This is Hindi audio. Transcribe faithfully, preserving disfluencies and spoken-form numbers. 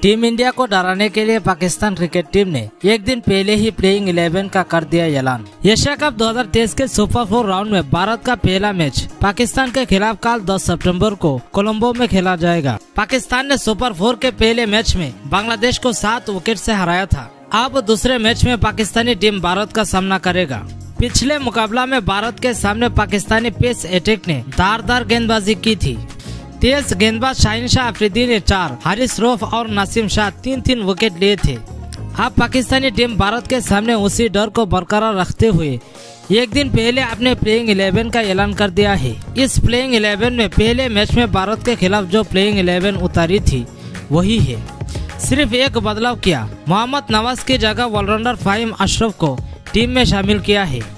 टीम इंडिया को डराने के लिए पाकिस्तान क्रिकेट टीम ने एक दिन पहले ही प्लेइंग इलेवन का कर दिया ऐलान। एशिया कप दो हज़ार तेईस के सुपर फोर राउंड में भारत का पहला मैच पाकिस्तान के खिलाफ कल दस सितंबर को कोलंबो में खेला जाएगा। पाकिस्तान ने सुपर फोर के पहले मैच में बांग्लादेश को सात विकेट से हराया था। अब दूसरे मैच में पाकिस्तानी टीम भारत का सामना करेगा। पिछले मुकाबला में भारत के सामने पाकिस्तानी पेस अटैक ने धारदार गेंदबाजी की थी। तेज गेंदबाज शाहीन शाह अफरीदी ने चार, हारिस रऊफ और नासिम शाह तीन तीन विकेट लिए थे। अब पाकिस्तानी टीम भारत के सामने उसी डर को बरकरार रखते हुए एक दिन पहले अपने प्लेइंग इलेवन का ऐलान कर दिया है। इस प्लेइंग इलेवन में पहले मैच में भारत के खिलाफ जो प्लेइंग इलेवन उतारी थी वही है। सिर्फ एक बदलाव किया, मोहम्मद नवाज की जगह ऑलराउंडर फाहिम अशरफ को टीम में शामिल किया है।